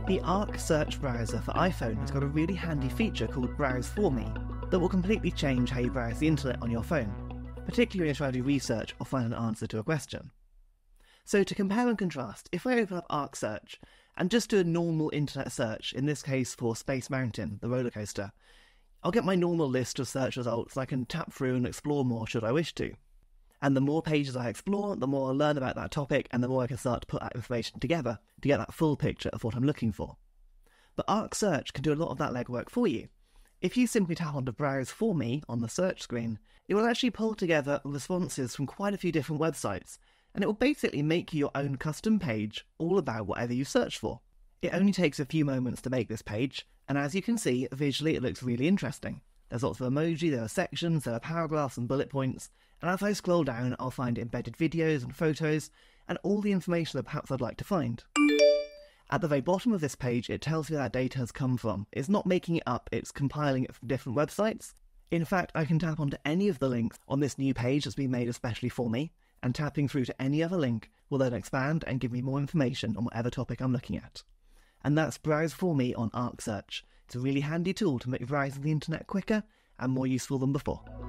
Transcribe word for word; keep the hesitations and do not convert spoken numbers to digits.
The Arc search browser for iPhone has got a really handy feature called Browse For Me that will completely change how you browse the internet on your phone, particularly when you're trying to do research or find an answer to a question. So to compare and contrast, if I open up Arc Search and just do a normal internet search, in this case for Space Mountain, the roller coaster, I'll get my normal list of search results I can tap through and explore more should I wish to. And the more pages I explore, the more I'll learn about that topic and the more I can start to put that information together to get that full picture of what I'm looking for. But Arc Search can do a lot of that legwork for you. If you simply tap onto Browse For Me on the search screen, it will actually pull together responses from quite a few different websites, and it will basically make you your own custom page all about whatever you search for. It only takes a few moments to make this page, and as you can see, visually it looks really interesting. There's lots of emoji, there are sections, there are paragraphs and bullet points, and as I scroll down I'll find embedded videos and photos, and all the information that perhaps I'd like to find. At the very bottom of this page it tells you where that data has come from. It's not making it up, it's compiling it from different websites. In fact, I can tap onto any of the links on this new page that's been made especially for me, and tapping through to any other link will then expand and give me more information on whatever topic I'm looking at. And that's Browse For Me on Arc Search. It's a really handy tool to make browsing the internet quicker and more useful than before.